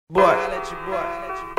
Boy. I let you boy.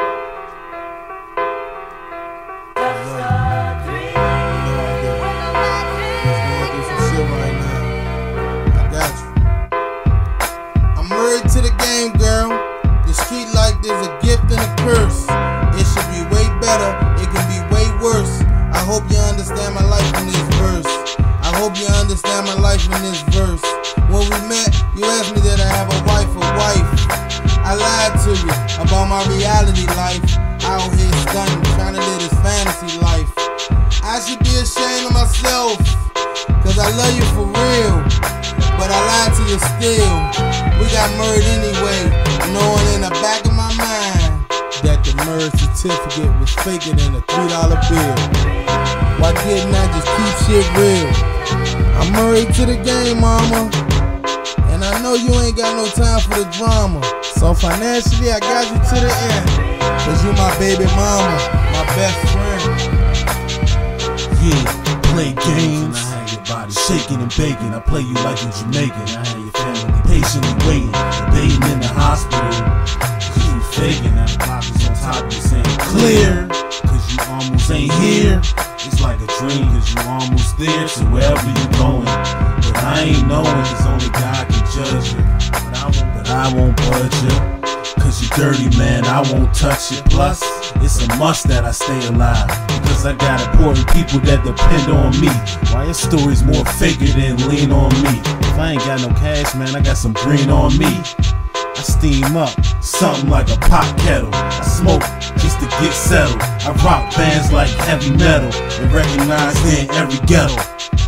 I'm married to the game, girl. The street life is a gift and a curse. It should be way better, it can be way worse. I hope you understand my life in this verse. I hope you understand my life in this verse. When we met, you asked me that I have a wife. I lied to you about my reality life. Out here stunting, trying to live this fantasy life. I should be ashamed of myself, cause I love you for real, but I lied to you still. We got married anyway, knowing in the back of my mind that the marriage certificate was faker than a $3 bill. Why couldn't I just keep shit real? I'm married to the game, mama, and I know you ain't got no time for the drama. So financially I got you to the end, cause you my baby mama, my best friend. Yeah, play games, shaking and baking. I play you like a Jamaican. I had your family patiently waiting, debating in the hospital, cause you faking. Now the clock is on top of you saying clear, cause you almost ain't here. It's like a dream, cause you almost there. So wherever you going, but I ain't knowing, cause only God can judge you. But I won't budge you, cause you dirty, man, I won't touch it. Plus, it's a must that I stay alive, because I got important people that depend on me. Why your story's more faker than lean on me? If I ain't got no cash, man, I got some green on me. I steam up, something like a pot kettle. I smoke just to get settled. I rock bands like heavy metal, and recognized in every ghetto.